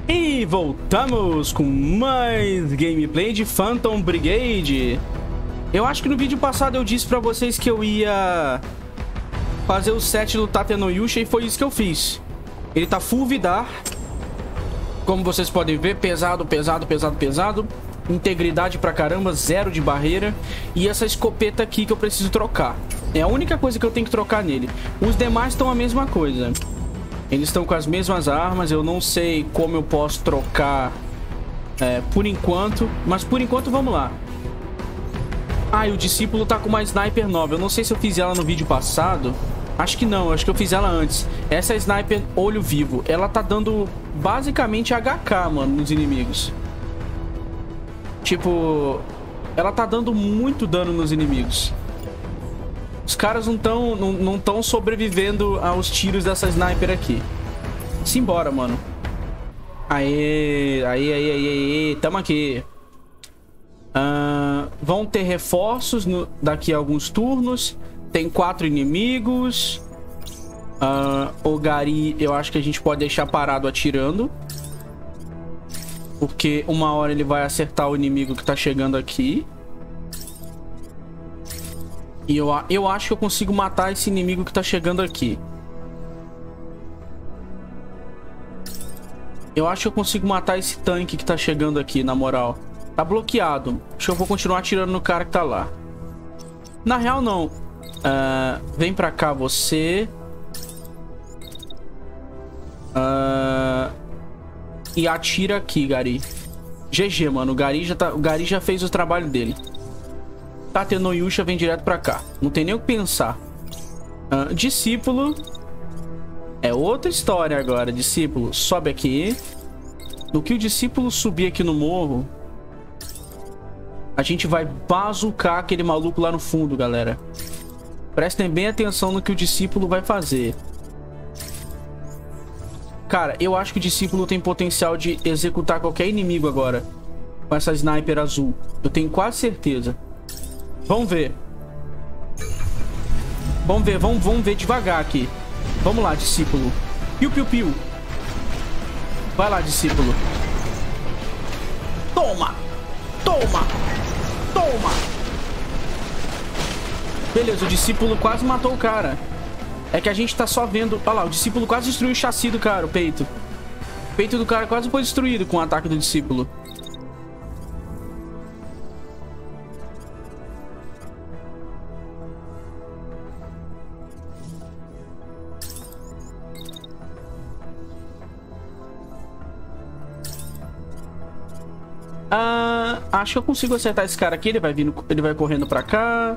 E voltamos com mais gameplay de Phantom Brigade. Eu acho que no vídeo passado eu disse pra vocês que eu ia fazer o set do Tatenoyusha e foi isso que eu fiz. Ele tá full Vidar. Como vocês podem ver, pesado, pesado, pesado, pesado. Integridade pra caramba, zero de barreira. E essa escopeta aqui que eu preciso trocar. É a única coisa que eu tenho que trocar nele. Os demais estão a mesma coisa. Eles estão com as mesmas armas. Eu não sei como eu posso trocar por enquanto. Mas por enquanto vamos lá. Ah, e o discípulo tá com uma sniper nova. Eu não sei se eu fiz ela no vídeo passado. Acho que não, acho que eu fiz ela antes. Essa é a sniper olho vivo. Ela tá dando basicamente HK, mano, nos inimigos. Tipo, ela tá dando muito dano nos inimigos. Os caras não tão sobrevivendo aos tiros dessa sniper aqui. Simbora, mano. Aê, aê, aê, aê, aê. Tamo aqui. Vão ter reforços daqui a alguns turnos. Tem 4 inimigos. O Gari, eu acho que a gente pode deixar parado atirando. Porque uma hora ele vai acertar o inimigo que tá chegando aqui. E eu acho que eu consigo matar esse inimigo que tá chegando aqui. Eu acho que eu consigo matar esse tanque que tá chegando aqui, na moral. Tá bloqueado. Acho que eu vou continuar atirando no cara que tá lá. Na real, não. Vem pra cá, você. E atira aqui, Gari. GG, mano. O Gari já fez o trabalho dele. Tatenoyusha vem direto pra cá. Não tem nem o que pensar. Discípulo. É outra história agora. Discípulo, sobe aqui. No que o discípulo subir aqui no morro, a gente vai bazucar aquele maluco lá no fundo, galera. Prestem bem atenção no que o discípulo vai fazer. Cara, eu acho que o discípulo tem potencial de executar qualquer inimigo agora. Com essa sniper azul. Eu tenho quase certeza. Vamos ver. Vamos ver, vamos ver devagar aqui. Vamos lá, discípulo. Piu, piu, piu. Vai lá, discípulo. Toma! Toma! Toma! Beleza, o discípulo quase matou o cara. É que a gente tá só vendo... Olha lá, o discípulo quase destruiu o chassi do cara, o peito. O peito do cara quase foi destruído com o ataque do discípulo. Acho que eu consigo acertar esse cara aqui. Ele vai correndo pra cá.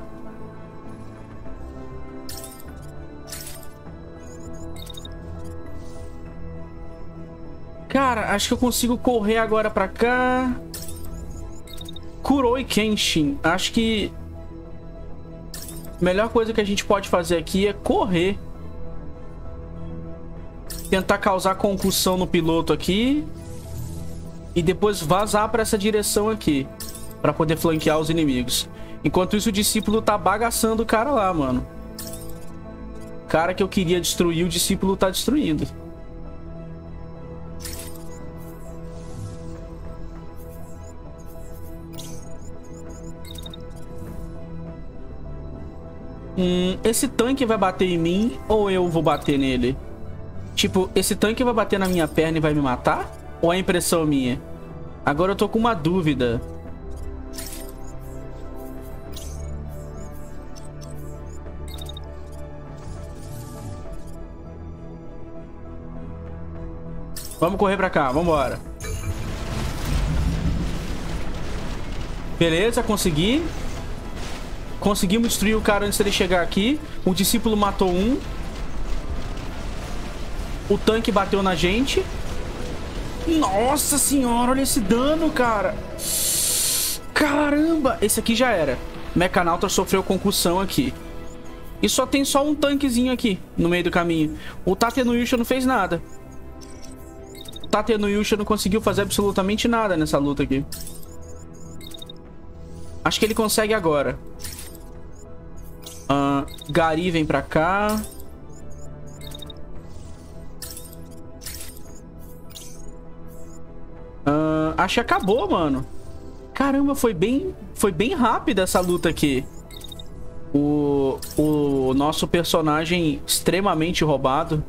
Cara, acho que eu consigo correr agora pra cá. Kuroi Kenshin. Acho que a melhor coisa que a gente pode fazer aqui é correr. Tentar causar concussão no piloto aqui. E depois vazar pra essa direção aqui. Pra poder flanquear os inimigos. Enquanto isso, o discípulo tá bagaçando o cara lá, mano. O cara que eu queria destruir, o discípulo tá destruindo. Esse tanque vai bater em mim ou eu vou bater nele? Tipo, esse tanque vai bater na minha perna e vai me matar? Ou é impressão minha? Agora eu tô com uma dúvida. Vamos correr pra cá, vambora. Beleza, consegui. Conseguimos destruir o cara antes dele chegar aqui. O discípulo matou um. O tanque bateu na gente. Nossa senhora, olha esse dano, cara. Caramba, esse aqui já era. Mechanauta sofreu concussão aqui. E só tem um tanquezinho aqui no meio do caminho. O Tatenoyusha não fez nada. O Tatenoyusha não conseguiu fazer absolutamente nada nessa luta aqui. Acho que ele consegue agora. Gari vem pra cá. Acho que acabou, mano. Caramba, foi bem rápida essa luta aqui. O nosso personagem extremamente roubado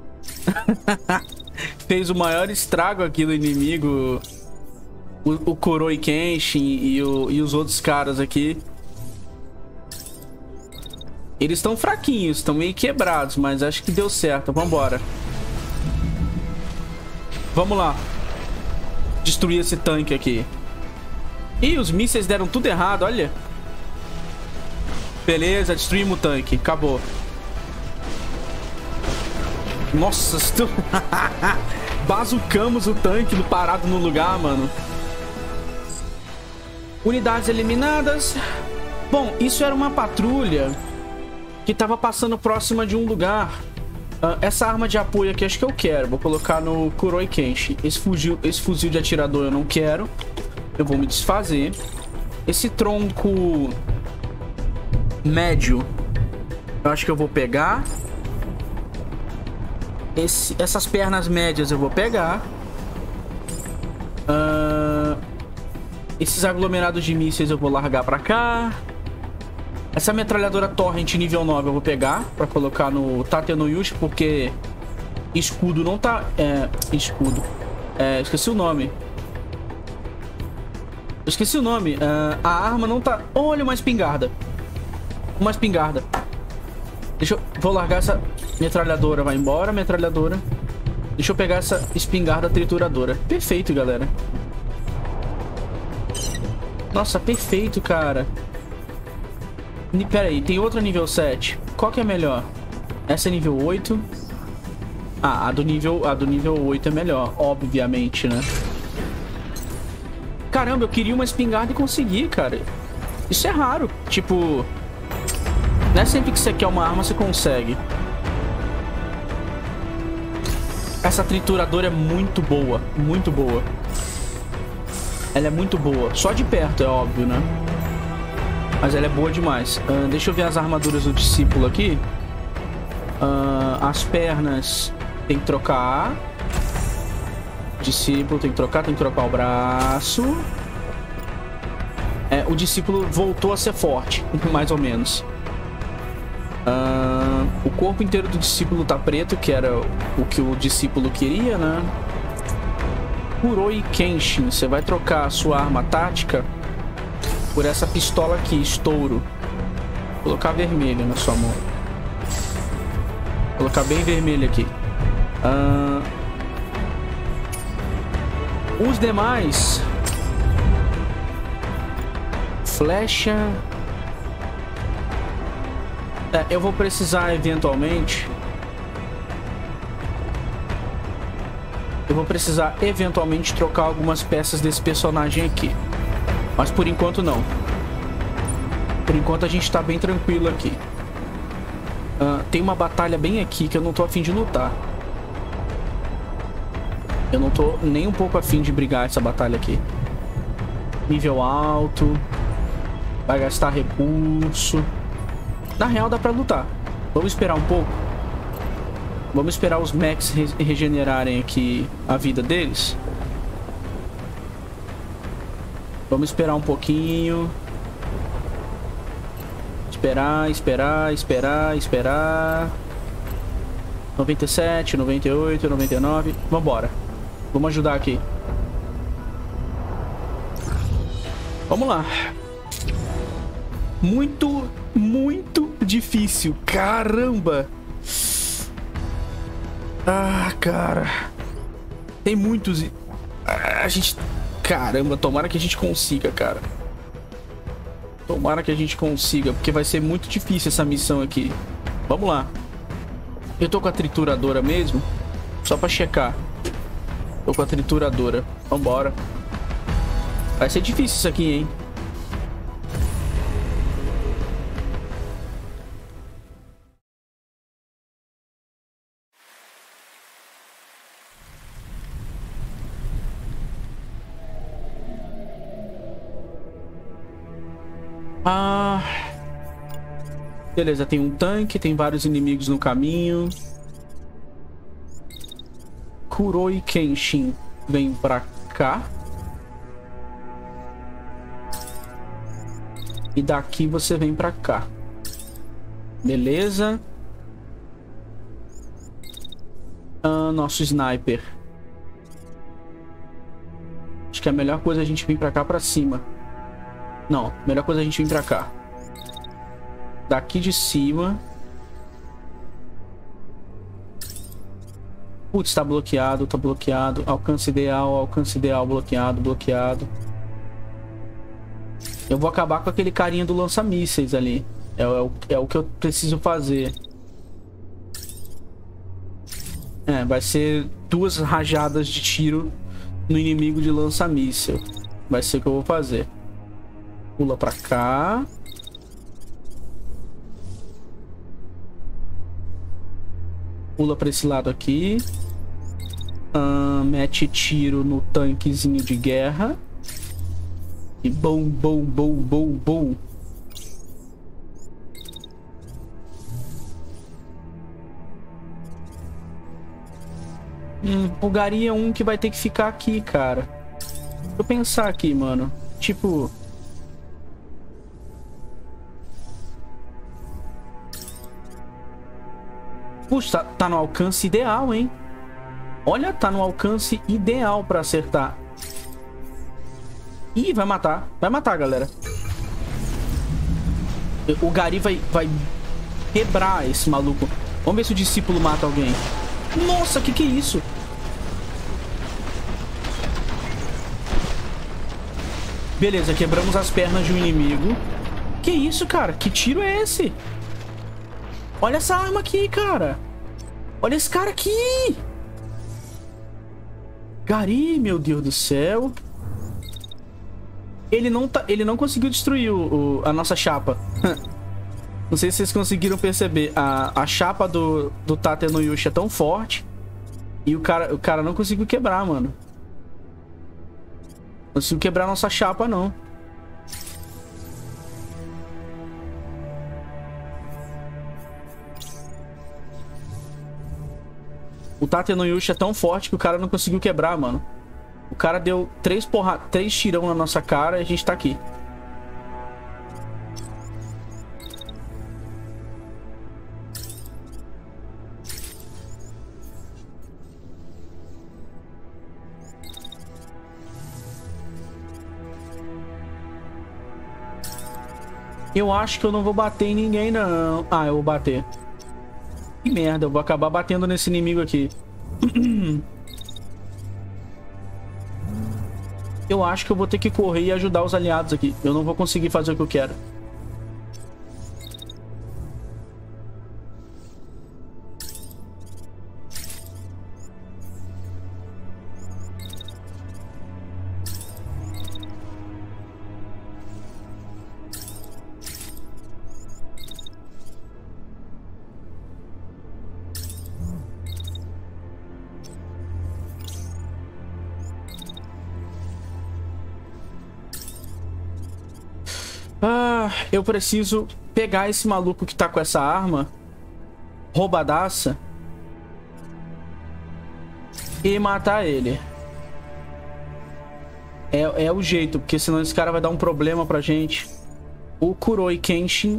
fez o maior estrago aqui no inimigo. O Kuroi Kenshin e os outros caras aqui. Eles estão fraquinhos, estão meio quebrados, mas acho que deu certo. Vambora. Vamos lá. Destruir esse tanque aqui. Ih, os mísseis deram tudo errado, olha. Beleza, destruímos o tanque. Acabou. Nossa, bazucamos o tanque parado no lugar, mano. Unidades eliminadas. Bom, isso era uma patrulha que tava passando próxima de um lugar. Essa arma de apoio aqui acho que eu quero. Vou colocar no Kuroi Kenshin. Esse fuzil de atirador eu não quero. Eu vou me desfazer. Esse tronco médio eu acho que eu vou pegar. Essas pernas médias eu vou pegar. Esses aglomerados de mísseis eu vou largar pra cá. Essa metralhadora Torrent nível 9 eu vou pegar pra colocar no Tatenoyushi, porque escudo não tá... escudo. Esqueci o nome. Esqueci o nome. A arma não tá... Olha, uma espingarda. Uma espingarda. Vou largar essa metralhadora. Vai embora, metralhadora. Deixa eu pegar essa espingarda trituradora. Perfeito, galera. Nossa, perfeito, cara. Pera aí, tem outra nível 7. Qual que é melhor? Essa é nível 8. A do nível 8 é melhor, obviamente, né? Caramba, eu queria uma espingarda e consegui, cara. Isso é raro. Tipo, não é sempre que você quer uma arma, você consegue. Essa trituradora é muito boa. Muito boa. Ela é muito boa. Só de perto, é óbvio, né? Mas ela é boa demais. Deixa eu ver as armaduras do discípulo aqui. As pernas tem que trocar. Discípulo tem que trocar o braço. O discípulo voltou a ser forte, mais ou menos. O corpo inteiro do discípulo tá preto, que era o que o discípulo queria, né? Kuroi Kenshin, você vai trocar a sua arma tática por essa pistola aqui, estouro. Vou colocar vermelho na sua mão. Vou colocar bem vermelho aqui. Os demais... Flecha... eu vou precisar eventualmente... trocar algumas peças desse personagem aqui. Mas por enquanto não. Por enquanto a gente tá bem tranquilo aqui. Tem uma batalha bem aqui que eu não tô a fim de lutar. Eu não tô nem um pouco a fim de brigar essa batalha aqui. Nível alto. Vai gastar recurso. Na real dá pra lutar. Vamos esperar um pouco. Vamos esperar os mechs regenerarem aqui a vida deles. Vamos esperar um pouquinho. Esperar. 97, 98, 99. Vambora. Vamos ajudar aqui. Vamos lá. Muito difícil. Caramba. Cara. Tem muitos... Caramba, tomara que a gente consiga, cara. Tomara que a gente consiga, porque vai ser muito difícil essa missão aqui. Vamos lá. Eu tô com a trituradora mesmo, só pra checar. Tô com a trituradora. Vambora. Vai ser difícil isso aqui, hein? Beleza, tem um tanque, tem vários inimigos no caminho. Kuroi Kenshin vem pra cá. E daqui você vem pra cá. Beleza. Nosso sniper. Acho que é a melhor coisa a gente vir pra cá pra cima. Não, melhor coisa a gente vir pra cá. Daqui de cima. Putz, tá bloqueado, tá bloqueado. Alcance ideal, bloqueado, bloqueado. Eu vou acabar com aquele carinha do lança-mísseis ali. É o que eu preciso fazer. Vai ser 2 rajadas de tiro no inimigo de lança-míssel. Vai ser o que eu vou fazer. Pula pra cá. Pula pra esse lado aqui. Mete tiro no tanquezinho de guerra. E bom, bom, bom, bom, bom. O Gari é um que vai ter que ficar aqui, cara. Deixa eu pensar aqui, mano. Tipo... Puxa, tá no alcance ideal, hein? Olha, tá no alcance ideal pra acertar. Ih, vai matar. Vai matar, galera. O Gari vai quebrar esse maluco. Vamos ver se o discípulo mata alguém. Nossa, que é isso? Beleza, quebramos as pernas de um inimigo. Que isso, cara? Que tiro é esse? Olha essa arma aqui, cara. Olha esse cara aqui. Gari, meu Deus do céu. Ele não conseguiu destruir a nossa chapa. Não sei se vocês conseguiram perceber. A chapa do Tate no Yushi é tão forte. E o cara não conseguiu quebrar, mano. Não conseguiu quebrar nossa chapa, não. O Tate no Yushi é tão forte que o cara não conseguiu quebrar, mano. O cara deu 3 tirão na nossa cara e a gente tá aqui. Eu acho que eu não vou bater em ninguém, não. Ah, eu vou bater. Que merda, eu vou acabar batendo nesse inimigo aqui. Eu acho que eu vou ter que correr e ajudar os aliados aqui. Eu não vou conseguir fazer o que eu quero. Eu preciso pegar esse maluco que tá com essa arma roubadaça e matar ele. É o jeito, porque senão esse cara vai dar um problema pra gente. O Kuroi Kenshin.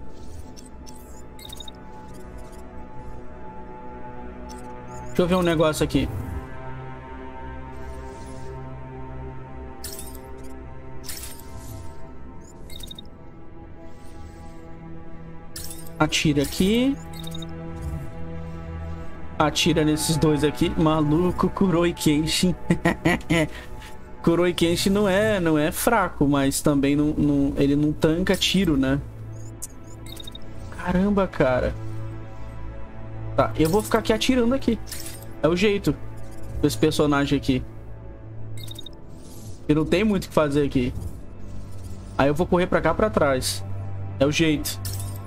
Deixa eu ver um negócio aqui. Atira aqui. Atira nesses dois aqui. Maluco, Kuroi Kenshin. Kuroi Kenshin não é fraco, mas também ele não tanca tiro, né? Caramba, cara. Tá, eu vou ficar aqui atirando aqui. É o jeito desse personagem aqui. E não tem muito o que fazer aqui. Aí eu vou correr pra cá, pra trás. É o jeito.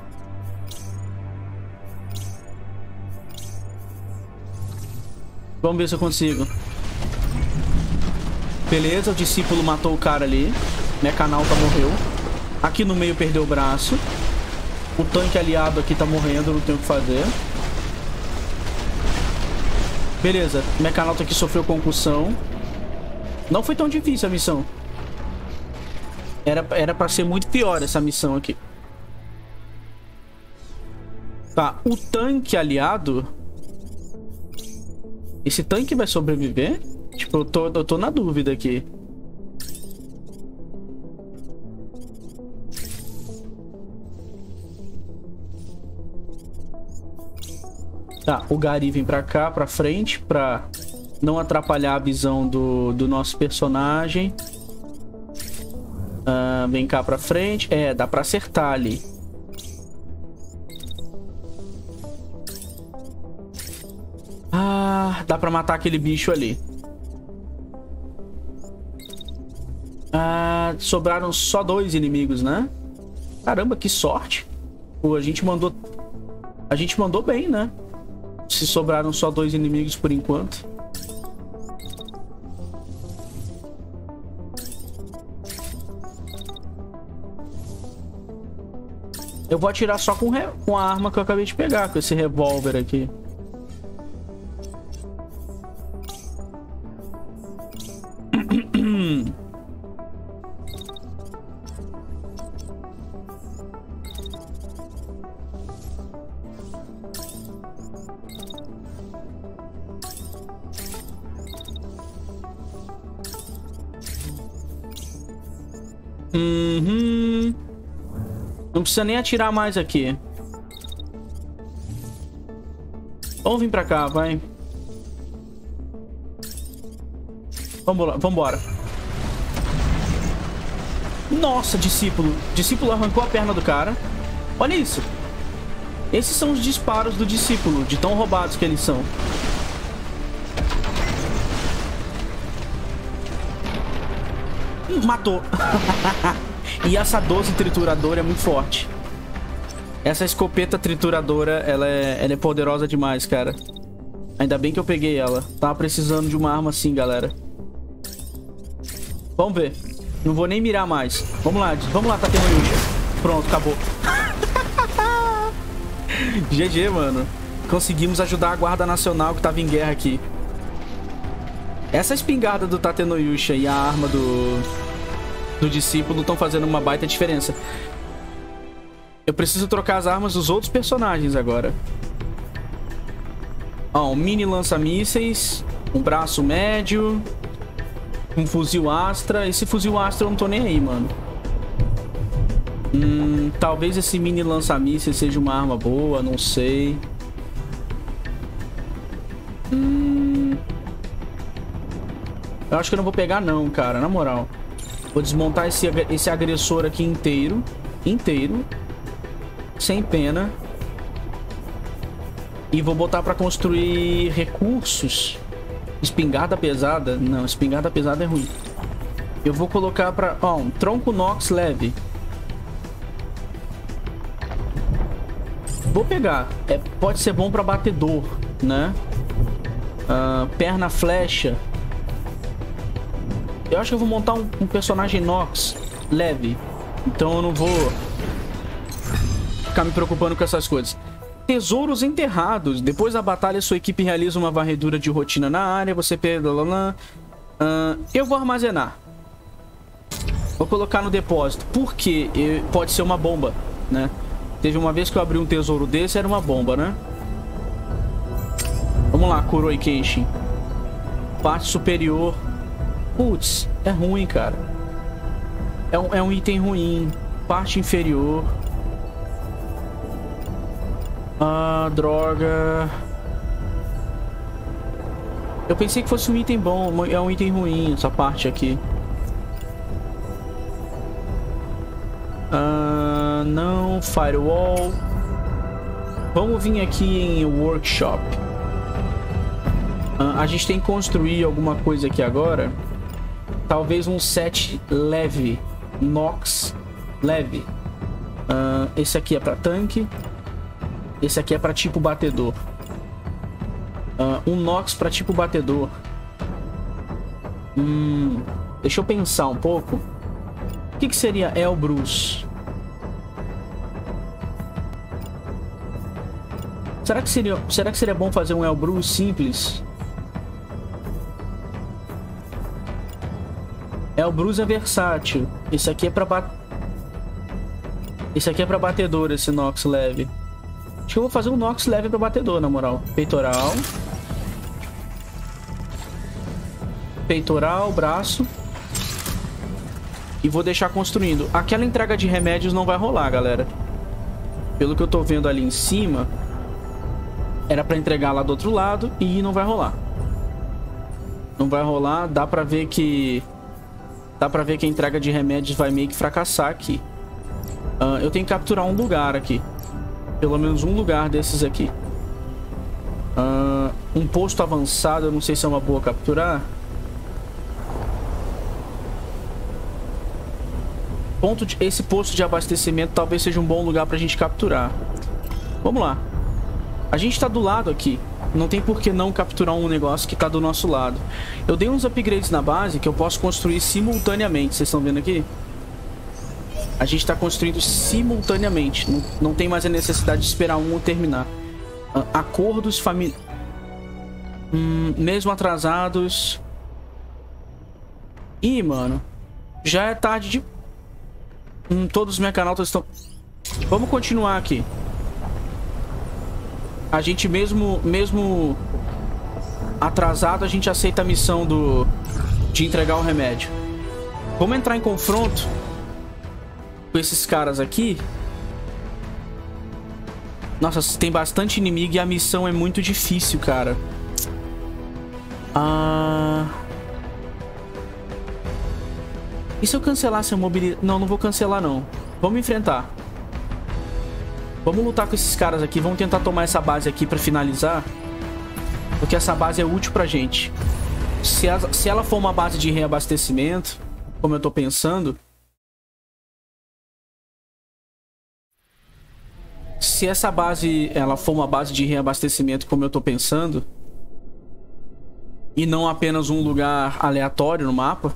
Vamos ver se eu consigo. Beleza, o discípulo matou o cara ali. Mecanauta morreu. Aqui no meio perdeu o braço. O tanque aliado aqui tá morrendo, não tem o que fazer. Beleza, o Mecanauta aqui sofreu concussão. Não foi tão difícil a missão. Era pra ser muito pior essa missão aqui. Tá, o tanque aliado... Esse tanque vai sobreviver? Tipo, eu tô na dúvida aqui. Tá, o Gary vem pra cá, pra frente, pra não atrapalhar a visão do nosso personagem. Vem cá pra frente. É, dá pra acertar ali. Dá pra matar aquele bicho ali. Sobraram só 2 inimigos, né? Caramba, que sorte. Pô, a gente mandou bem, né? Se sobraram só 2 inimigos por enquanto. Eu vou atirar só com a arma que eu acabei de pegar, com esse revólver aqui. Não precisa nem atirar mais aqui. Vamos vir pra cá, vai. Vambora. Nossa, discípulo. Discípulo arrancou a perna do cara. Olha isso. Esses são os disparos do discípulo, de tão roubados que eles são. Matou. E essa 12 trituradora é muito forte. Essa escopeta trituradora, ela é poderosa demais, cara. Ainda bem que eu peguei ela. Tava precisando de uma arma assim, galera. Vamos ver. Não vou nem mirar mais. Vamos lá, Tatemoyusha. Pronto, acabou. GG, mano. Conseguimos ajudar a Guarda Nacional que tava em guerra aqui. Essa espingarda do Tatenoyusha e a arma do discípulo estão fazendo uma baita diferença. Eu preciso trocar as armas dos outros personagens agora. Ó, um mini lança-mísseis, um braço médio, um fuzil Astra. Esse fuzil Astra eu não tô nem aí, mano. Talvez esse mini lança-mísseis seja uma arma boa, não sei. Eu acho que eu não vou pegar não, cara, na moral. Vou desmontar esse agressor aqui inteiro. Sem pena. E vou botar pra construir recursos. Espingarda pesada. Não, espingarda pesada é ruim. Eu vou colocar pra... Ó, um tronco Nox leve. Vou pegar. Pode ser bom pra batedor, né? Perna flecha. Eu acho que eu vou montar um personagem Nox leve. Então eu não vou ficar me preocupando com essas coisas. Tesouros enterrados. Depois da batalha, sua equipe realiza uma varredura de rotina na área. Você perde... eu vou armazenar. Vou colocar no depósito. Porque pode ser uma bomba, né? Teve uma vez que eu abri um tesouro desse, era uma bomba, né? Vamos lá, Kuroi Kenshin. Parte superior. Putz, é ruim, cara. É um item ruim. Parte inferior. Droga. Eu pensei que fosse um item bom. É um item ruim essa parte aqui. Não, firewall. Vamos vir aqui em workshop. A gente tem que construir alguma coisa aqui agora. Talvez um set leve. Nox leve. Esse aqui é pra tanque. Esse aqui é pra tipo batedor. Um Nox pra tipo batedor. Deixa eu pensar um pouco. O que seria Elbrus? Será que seria bom fazer um Elbrus simples? É o Bruiser versátil. Esse aqui é pra Esse aqui é pra batedor, esse Nox leve. Acho que eu vou fazer um Nox leve pra batedor, na moral. Peitoral. Peitoral, braço. E vou deixar construindo. Aquela entrega de remédios não vai rolar, galera. Pelo que eu tô vendo ali em cima, era pra entregar lá do outro lado e não vai rolar. Não vai rolar. Dá pra ver que a entrega de remédios vai meio que fracassar aqui. Eu tenho que capturar um lugar aqui. Pelo menos um lugar desses aqui. Um posto avançado, eu não sei se é uma boa capturar. Esse posto de abastecimento talvez seja um bom lugar pra gente capturar. Vamos lá. A gente tá do lado aqui. Não tem por que não capturar um negócio que tá do nosso lado. Eu dei uns upgrades na base que eu posso construir simultaneamente. Vocês estão vendo aqui? A gente tá construindo simultaneamente. Não tem mais a necessidade de esperar um terminar. Acordos familiares. Mesmo atrasados. Ih, mano. Já é tarde de... todos os mecanautas estão... Vamos continuar aqui. A gente mesmo atrasado, a gente aceita a missão de entregar o remédio. Vamos entrar em confronto com esses caras aqui. Nossa, tem bastante inimigo e a missão é muito difícil, cara. E se eu cancelasse a mobilidade? Não, não vou cancelar, não. Vamos enfrentar. Vamos lutar com esses caras aqui. Vamos tentar tomar essa base aqui pra finalizar. Porque essa base é útil pra gente. Se ela for uma base de reabastecimento, como eu tô pensando... Se essa base, ela for uma base de reabastecimento, como eu tô pensando... E não apenas um lugar aleatório no mapa...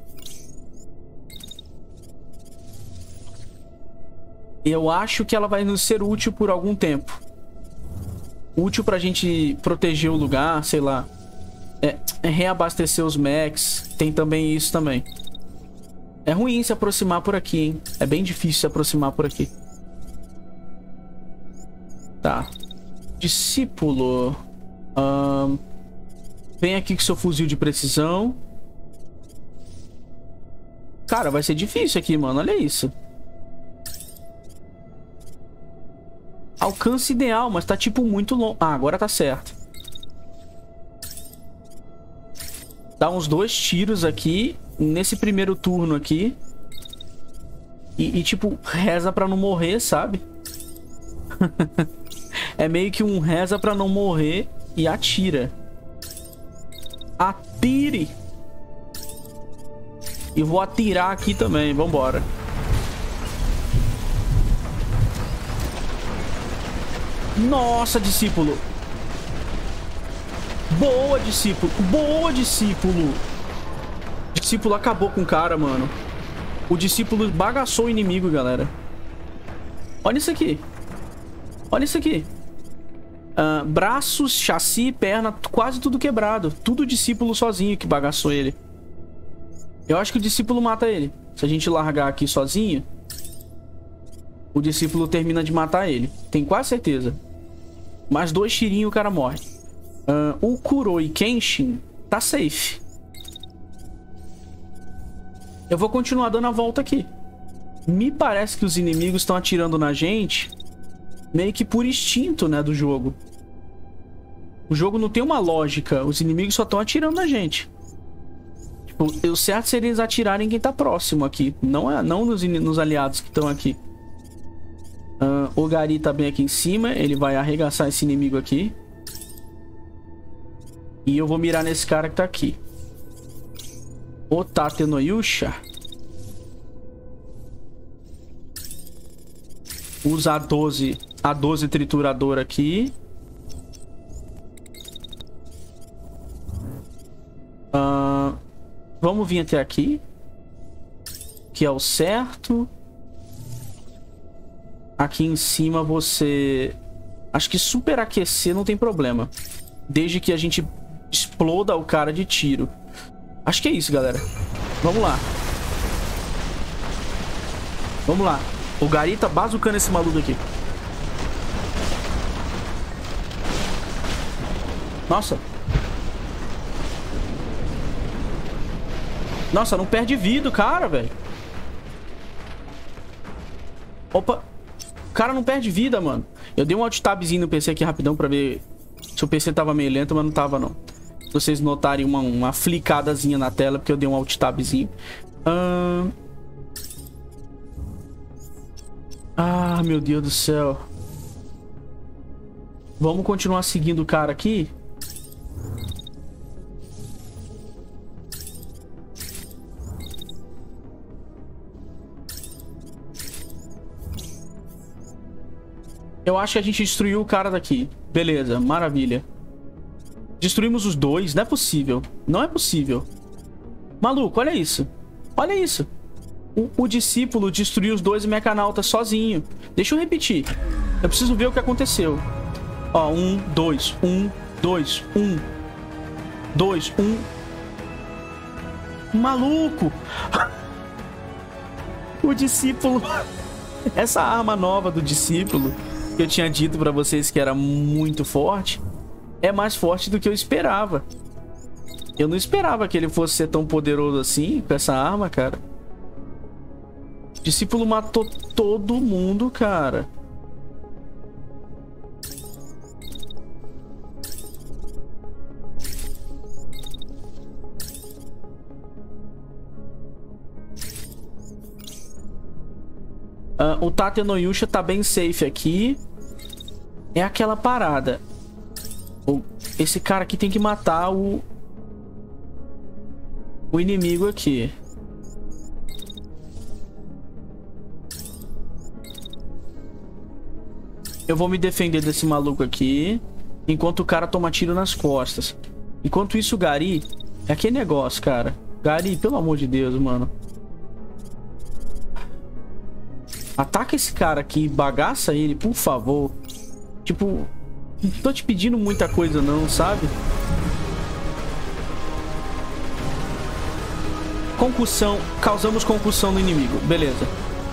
Eu acho que ela vai nos ser útil por algum tempo. Útil pra gente proteger o lugar, sei lá. Reabastecer os mechs. Tem também isso também. É ruim se aproximar por aqui, hein? É bem difícil se aproximar por aqui. Tá. Discípulo. Vem aqui com seu fuzil de precisão. Cara, vai ser difícil aqui, mano. Olha isso. Alcance ideal, mas tá tipo muito longe. Agora tá certo. Dá uns 2 tiros aqui. Nesse primeiro turno aqui. E tipo, reza pra não morrer, sabe? É meio que um reza pra não morrer e atira. Atire! E vou atirar aqui também, vambora. Nossa, discípulo. Boa, discípulo. Boa, discípulo. Discípulo acabou com o cara, mano. O discípulo bagaçou o inimigo, galera. Olha isso aqui. Olha isso aqui. Braços, chassi, perna, quase tudo quebrado. Tudo o discípulo sozinho que bagaçou ele. Eu acho que o discípulo mata ele. Se a gente largar aqui sozinho, o discípulo termina de matar ele. Tenho quase certeza. Mais 2 tirinhos e o cara morre. O Kuroi Kenshin tá safe. Eu vou continuar dando a volta aqui. Me parece que os inimigos estão atirando na gente meio que por instinto, né, do jogo. O jogo não tem uma lógica. Os inimigos só estão atirando na gente. Tipo, o certo seria eles atirarem em quem tá próximo aqui. Não nos aliados que estão aqui. O Gari tá bem aqui em cima. Ele vai arregaçar esse inimigo aqui. E eu vou mirar nesse cara que tá aqui. O Tate no Yusha. Usa a 12 trituradora aqui. Vamos vir até aqui. Que é o certo. Aqui em cima você... Acho que superaquecer não tem problema. Desde que a gente exploda o cara de tiro. Acho que é isso, galera. Vamos lá. Vamos lá. O Gary tá bazucando esse maluco aqui. Nossa. Nossa, não perde vida, cara, velho. Opa. O cara não perde vida, mano. Eu dei um alt tabzinho no PC aqui rapidão pra ver se o PC tava meio lento, mas não tava, não. Se vocês notarem uma flicadazinha na tela, porque eu dei um alt tabzinho. Ah, meu Deus do céu. Vamos continuar seguindo o cara aqui. Eu acho que a gente destruiu o cara daqui. Beleza, maravilha. Destruímos os dois. Não é possível. Não é possível. Maluco, olha isso. Olha isso. O discípulo destruiu os dois mecanautas sozinho. Deixa eu repetir. Eu preciso ver o que aconteceu. Ó, 1, 2, 1, 2, 1, 2, 1. Maluco! O discípulo... Essa arma nova do discípulo, que eu tinha dito pra vocês que era muito forte, é mais forte do que eu esperava. Eu não esperava que ele fosse ser tão poderoso assim com essa arma, cara. O discípulo matou todo mundo, cara. O Tate no Yusha tá bem safe aqui. É aquela parada. Esse cara aqui tem que matar o inimigo aqui. Eu vou me defender desse maluco aqui, enquanto o cara toma tiro nas costas. Enquanto isso, o Gary... É aquele negócio, cara. Gary, pelo amor de Deus, mano. Ataca esse cara aqui, bagaça ele, por favor. Tipo, não tô te pedindo muita coisa não, sabe? Concussão. Causamos concussão no inimigo. Beleza.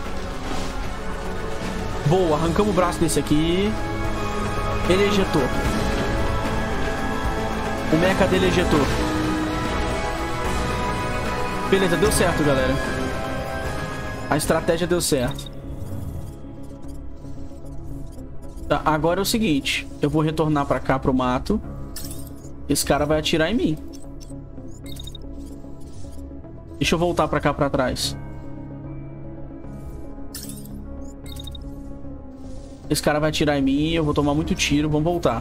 Boa, arrancamos o braço desse aqui. Ele ejetou. O mecha dele ejetou. Beleza, deu certo, galera. A estratégia deu certo. Tá, agora é o seguinte. Eu vou retornar pra cá, pro mato. Esse cara vai atirar em mim. Deixa eu voltar pra cá, pra trás. Esse cara vai atirar em mim. Eu vou tomar muito tiro. Vamos voltar.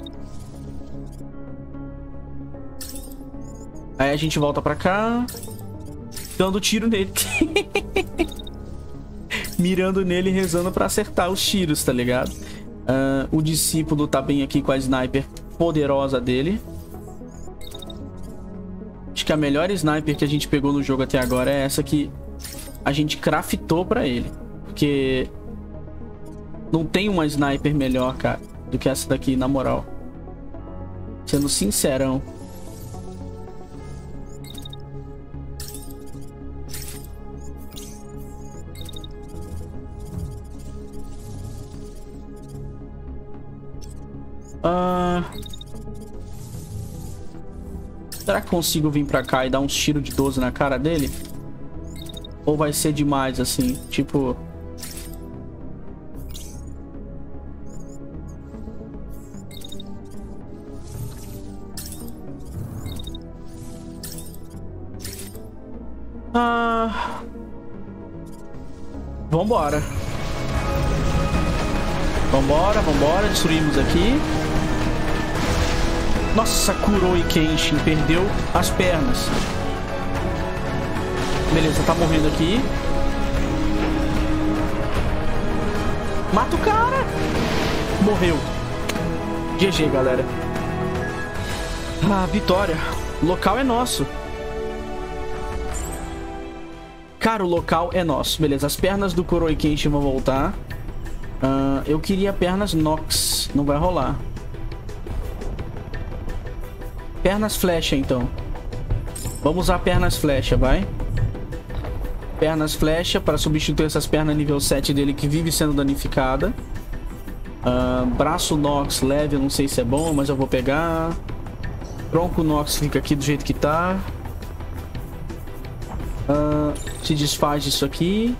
Aí a gente volta pra cá. Dando tiro nele. Mirando nele e rezando pra acertar os tiros, tá ligado? O discípulo tá bem aqui com a sniper poderosa dele. Acho que a melhor sniper que a gente pegou no jogo até agora é essa que a gente craftou pra ele. Porque não tem uma sniper melhor, cara, do que essa daqui, na moral. Sendo sincerão. Será que consigo vir pra cá e dar uns tiros de 12 na cara dele? Ou vai ser demais, assim? Tipo... Vambora. Vambora, vambora. Destruímos aqui. Nossa, Kuroi Kenshin perdeu as pernas. Beleza, tá morrendo aqui. Mata o cara. Morreu. GG, galera. Vitória. O local é nosso. Cara, o local é nosso. Beleza, as pernas do Kuroi Kenshin vão voltar. Eu queria pernas Nox. Não vai rolar. Pernas flecha, então. Vamos usar pernas flecha, vai. Pernas flecha para substituir essas pernas nível 7 dele que vive sendo danificada. Braço Nox leve, eu não sei se é bom, mas eu vou pegar. Tronco Nox fica aqui do jeito que tá. Se desfaz disso aqui.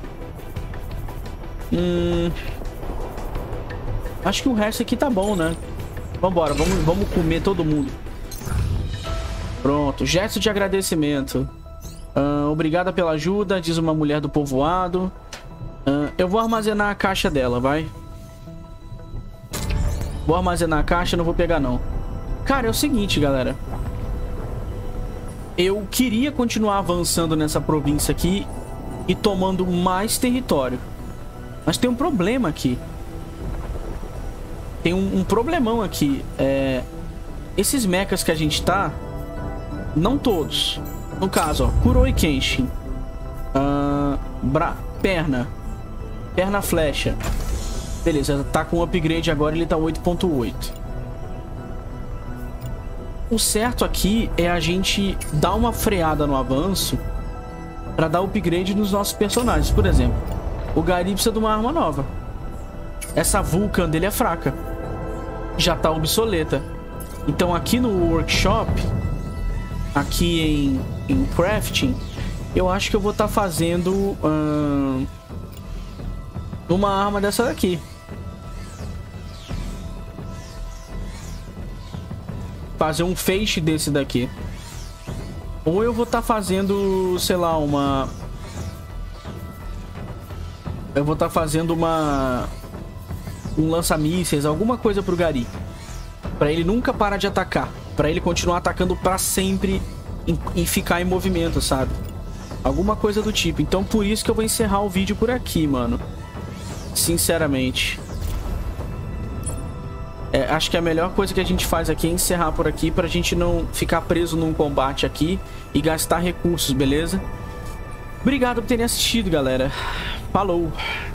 Acho que o resto aqui tá bom, né? Vambora, vamos comer todo mundo. Pronto, gesto de agradecimento. Obrigada pela ajuda, diz uma mulher do povoado. Eu vou armazenar a caixa dela, vai. Vou armazenar a caixa, não vou pegar não. Cara, é o seguinte, galera. Eu queria continuar avançando nessa província aqui e tomando mais território. Mas tem um problema aqui. Tem um problemão aqui. Esses mechas que a gente tá... Não todos. No caso, ó, Kuroi Kenshin. Perna flecha. Beleza, tá com upgrade agora, ele tá 8.8. O certo aqui é a gente dar uma freada no avanço pra dar upgrade nos nossos personagens. Por exemplo, o Gary precisa de uma arma nova. Essa Vulcan dele é fraca. Já tá obsoleta. Então aqui no workshop, aqui em crafting, eu acho que eu vou estar fazendo uma arma dessa daqui. Fazer um feixe desse daqui. Ou eu vou estar fazendo, sei lá, eu vou estar fazendo um lança-mísseis, alguma coisa pro Gary. Pra ele nunca parar de atacar. Pra ele continuar atacando pra sempre e ficar em movimento, sabe? Alguma coisa do tipo. Então por isso que eu vou encerrar o vídeo por aqui, mano. Sinceramente. Acho que a melhor coisa que a gente faz aqui é encerrar por aqui pra gente não ficar preso num combate aqui e gastar recursos, beleza? Obrigado por terem assistido, galera. Falou!